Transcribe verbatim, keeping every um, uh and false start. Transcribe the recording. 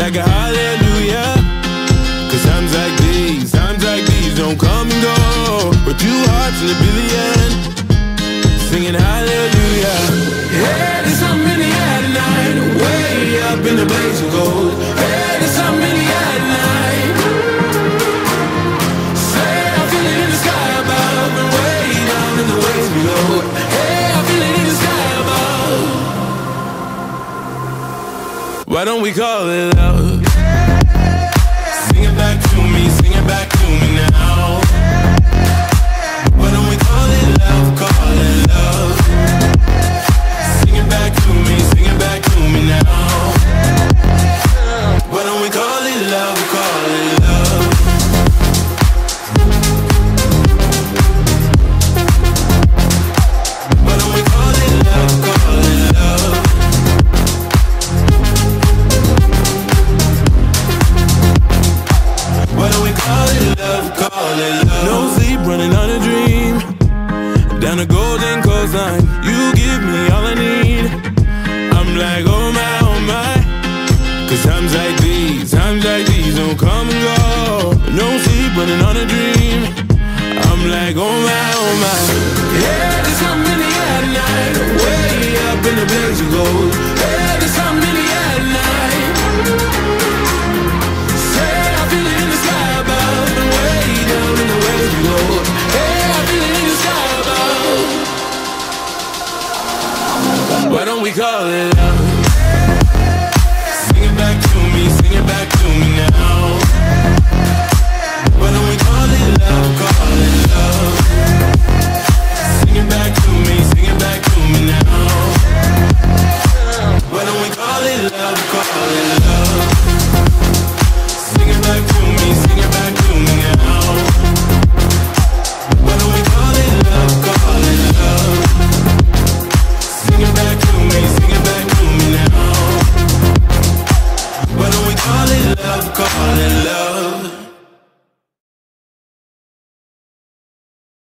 like a hallelujah. Cause times like these, times like these don't come and go. We're two hearts in a billion, singing hallelujah. Hey, there's something in the air tonight, way up in the blaze of gold. Hey, there's something in the air tonight. Say I feel it in the sky above, and way down in the waves below. Hey, I feel it in the sky above. Why don't we call it love? Sing it back to me, sing it back to me now.